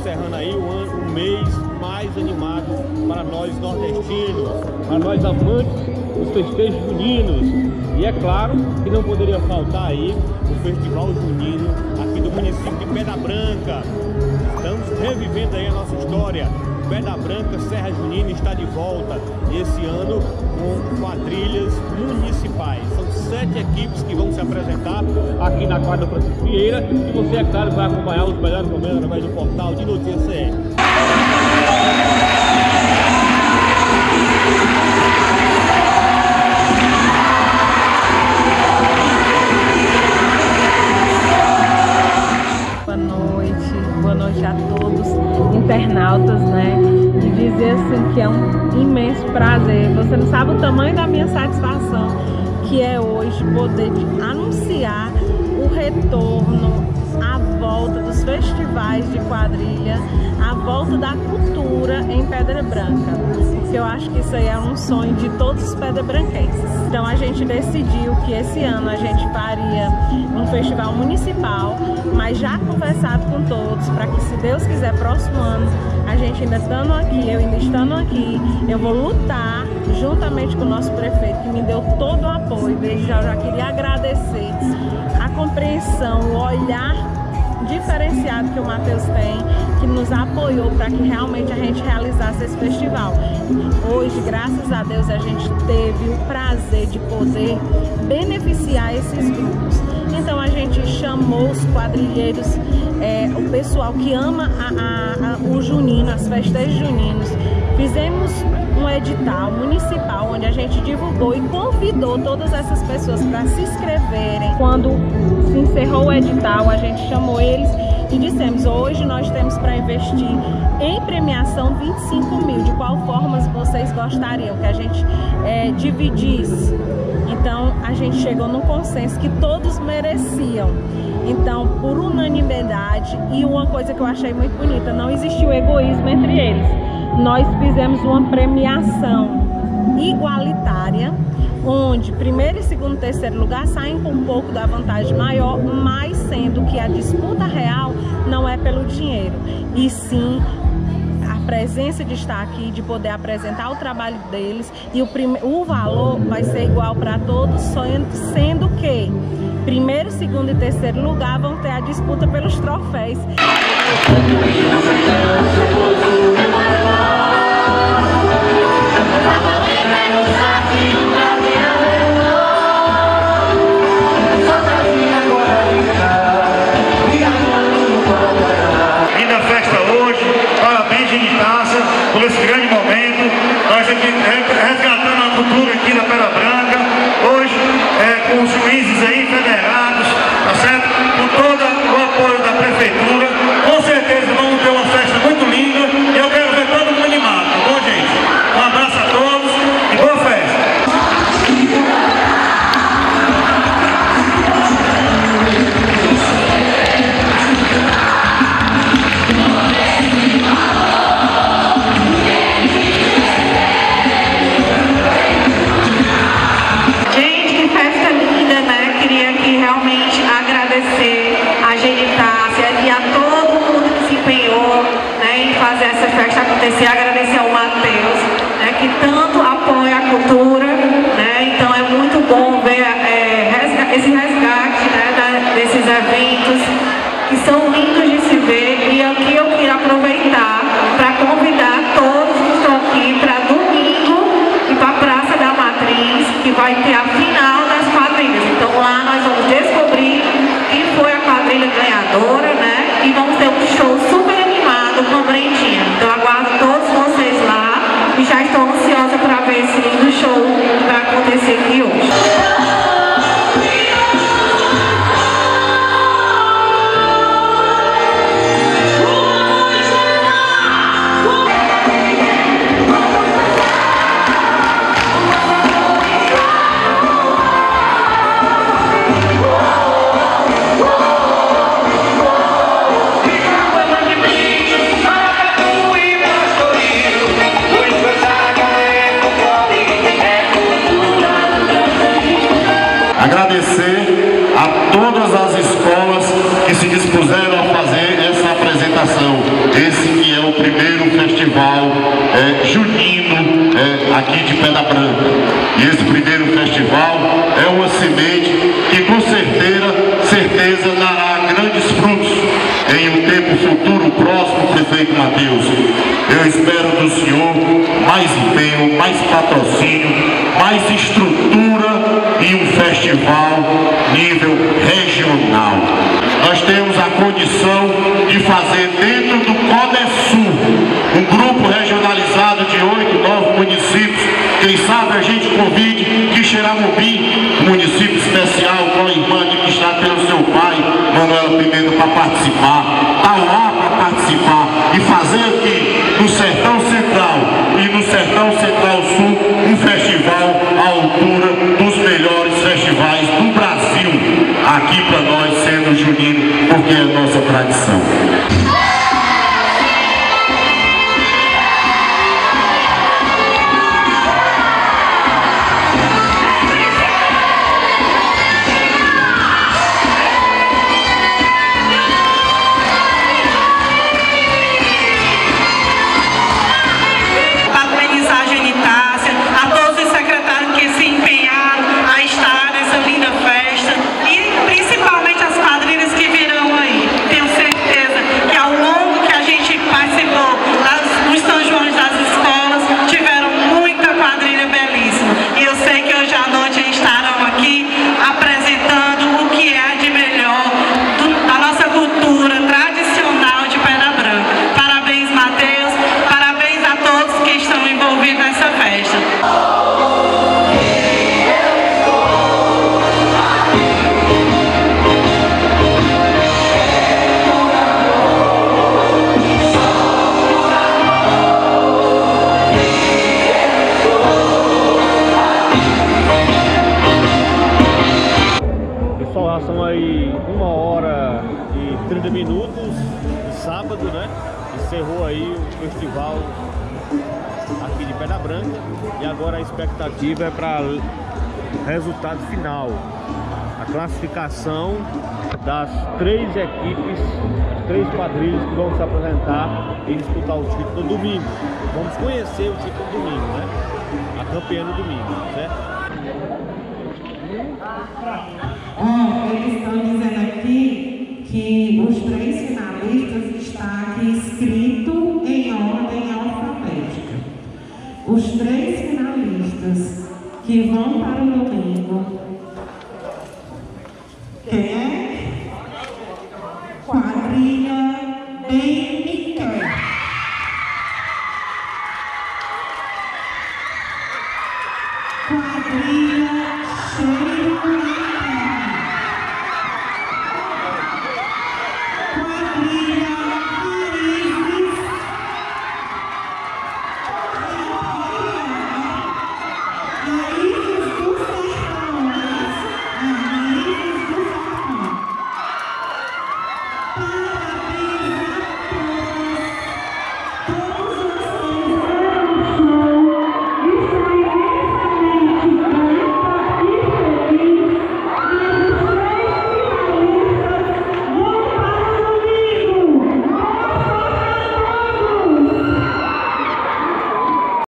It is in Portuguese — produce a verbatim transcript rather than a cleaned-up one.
encerrando aí o, ano, o mês mais animado para nós nordestinos, para nós amantes dos festejos juninos. E é claro que não poderia faltar aí o Festival Junino aqui do município de Pedra Branca. Estamos revivendo aí a nossa história. Pedra Branca, Serra Junina está de volta esse ano com quadrilhas municipais. São sete equipes que vão se apresentar aqui na quadra Francisco Vieira e você, é claro, vai acompanhar os melhores momentos através do portal de Notícias C R. Boa noite, boa noite a todos internautas, né? E dizer assim que é um imenso prazer. Você não sabe o tamanho da minha satisfação que é hoje poder anunciar o retorno, a volta dos festivais de quadrilha, a volta da cultura em Pedra Branca. Porque eu acho que isso aí é um sonho de todos os pedra-branquenses. Então a gente decidiu que esse ano a gente faria um festival municipal, mas já conversado com todos, para que, se Deus quiser, próximo ano, a gente ainda estando aqui, eu ainda estando aqui, eu vou lutar juntamente com o nosso prefeito, que me deu todo o apoio. Desde já eu já queria agradecer a compreensão, o olhar diferenciado que o Matheus tem, que nos apoiou para que realmente a gente realizasse esse festival. Hoje, graças a Deus, a gente teve o prazer de poder beneficiar esses grupos. Então a gente chamou os quadrilheiros, é, o pessoal que ama a, a, a, o junino, as festas juninos. Fizemos um edital municipal onde a gente divulgou e convidou todas essas pessoas para se inscreverem. Quando se encerrou o edital, a gente chamou eles e dissemos: hoje nós temos para investir em premiação vinte e cinco mil. De qual forma vocês gostariam que a gente é, dividisse? Então a gente chegou num consenso que todos mereciam. Então, por unanimidade, e uma coisa que eu achei muito bonita, não existiu egoísmo entre eles. Nós fizemos uma premiação igualitária, onde primeiro, segundo e terceiro lugar saem com um pouco da vantagem maior, mas sendo que a disputa real não é pelo dinheiro, e sim a presença de estar aqui, de poder apresentar o trabalho deles, e o, prime... o valor vai ser igual para todos, sendo que primeiro, segundo e terceiro lugar vão ter a disputa pelos troféus. Linda festa hoje, parabéns, Genitaça, por esse grande momento. Nós aqui resgatando a cultura aqui da Pedra Branca, hoje é, com os juízes aí federados, tá certo? Com todo o apoio da prefeitura, com certeza vamos ter uma festa muito linda e eu quero ver todo mundo animado, tá bom, gente? Um abraço a todos e boa festa! Agradecer, agradecer ao Matheus, né, que tanto apoia a cultura, né, então é muito bom ver é, resga esse resgate, né, da, desses eventos que são lindos de se ver. E aqui eu queria aproveitar para convidar todos que estão aqui para domingo e para a Praça da Matriz, que vai ter a final das quadrilhas. Então lá nós vamos descobrir quem foi a quadrilha ganhadora, né, e vamos ter um show super animado com a Brendinha. Então aguardo todos vocês lá e já estou ansiosa para ver esse lindo show que vai acontecer aqui hoje. Agradecer a todas as escolas que se dispuseram a fazer essa apresentação. Esse festival é, junino é, aqui de Pedra Branca. E esse primeiro festival é uma semente que com certeza, certeza dará grandes frutos em um tempo futuro próximo, prefeito Matheus. Eu espero do senhor mais empenho, mais patrocínio, mais estrutura e um festival nível regional. Nós temos a condição de fazer dentro do CODESUL um grupo regionalizado de oito, nove municípios. Quem sabe a gente convide que Xeramobim, município especial, com a irmã que está pelo seu pai, Manuela Pimenta, para participar, está lá para participar e fazer aqui no Sertão Central e no Sertão Central Sul um festival à altura dos melhores festivais do Brasil, aqui para nós sendo junino, porque é a nossa tradição. São aí uma hora e trinta minutos de sábado, né? Encerrou aí o festival aqui de Pedra Branca e agora a expectativa é para resultado final, a classificação das três equipes, as três quadrilhas que vão se apresentar e disputar o título no domingo. Vamos conhecer o título no domingo, né? A campeã no domingo, certo? Ó, eles estão dizendo aqui que os três finalistas estão aqui escrito em ordem alfabética. Os três finalistas que vão para o domingo. Quem é? Quadrilha Bem Me Quer. Quadrilha Cheiro